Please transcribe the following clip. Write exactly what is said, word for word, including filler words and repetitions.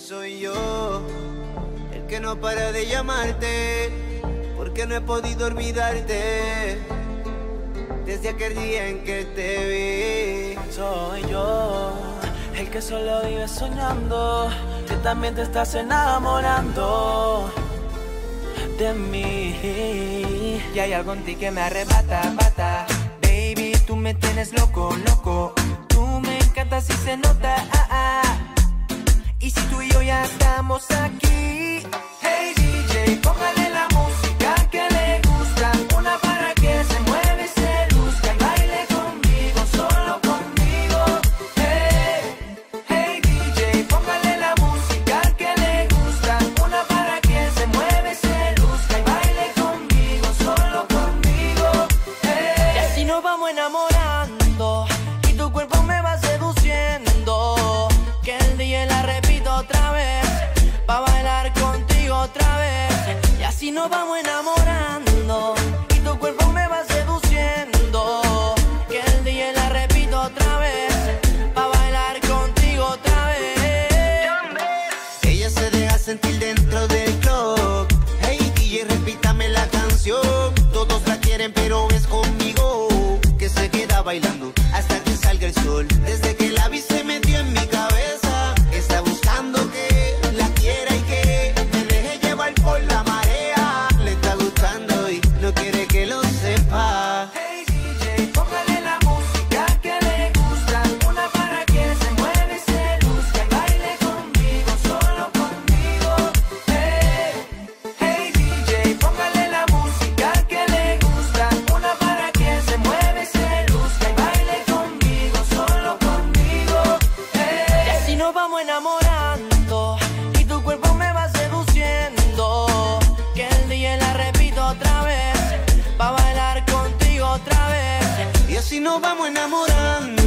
Soy yo el que no para de llamarte, porque no he podido olvidarte desde aquel día en que te vi. Soy yo el que solo vive soñando, que también te estás enamorando de mí. Y hay algo en ti que me arrebata, bata. Baby, tú me tienes loco, loco. Tú me encantas y se nota, ah, ah. Y si tú y yo ya estamos aquí, hey D J, póngale la música que le gusta, una para que se mueve, se luzca y baile conmigo, solo conmigo. Hey, hey D J, póngale la música que le gusta, una para que se mueve, se luzca y baile conmigo, solo conmigo. Hey. Y así nos vamos enamorando y tu cuerpo me va seduciendo, que el día la repito otra vez, pa' bailar contigo otra vez. Y así nos vamos enamorando y tu cuerpo me va seduciendo, que el día la repito otra vez, pa' bailar contigo otra vez. Ella se deja sentir dentro del club. Hey D J, repítame la canción. Todos la quieren pero es conmigo que se queda bailando hasta que salga el sol. Desde que la vi se metió en mi cabeza. Está buscando que la quiera y que me deje llevar por la marea. Le está gustando y no quiere que lo sepa. Hey D J, póngale la música que le gusta, una para que se mueve, se luzca y baile conmigo, solo conmigo. Hey, hey D J, póngale la música que le gusta, una para que se mueve, se luzca y baile conmigo, solo conmigo. Hey. Y así nos vamos enamorando y tu cuerpo me va seduciendo, que el día la repito otra vez, pa' bailar contigo otra vez. Y así nos vamos enamorando